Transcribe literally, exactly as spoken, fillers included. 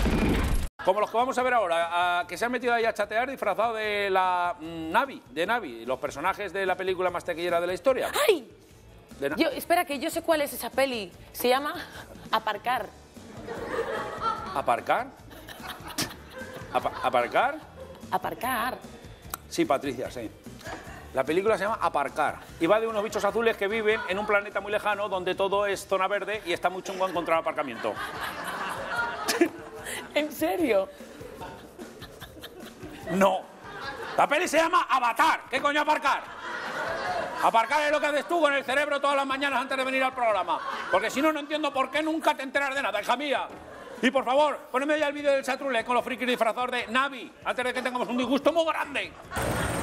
Como los que vamos a ver ahora, a, que se han metido ahí a chatear disfrazado de la mm, Navi, de Navi, los personajes de la película más taquillera de la historia. ¡Ay! De Yo, espera, que yo sé cuál es esa peli. Se llama Aparcar. ¿Aparcar? Apa ¿Aparcar? Aparcar. Sí, Patricia, sí. La película se llama Aparcar y va de unos bichos azules que viven en un planeta muy lejano donde todo es zona verde y está muy chungo encontrar aparcamiento. ¿En serio? No. La peli se llama Avatar. ¿Qué coño aparcar? Aparcar es lo que haces tú con el cerebro todas las mañanas antes de venir al programa. Porque si no, no entiendo por qué nunca te enteras de nada, hija mía. Y por favor, ponedme ya el vídeo del chatrule con los frikis disfrazados de Navi, antes de que tengamos un disgusto muy grande.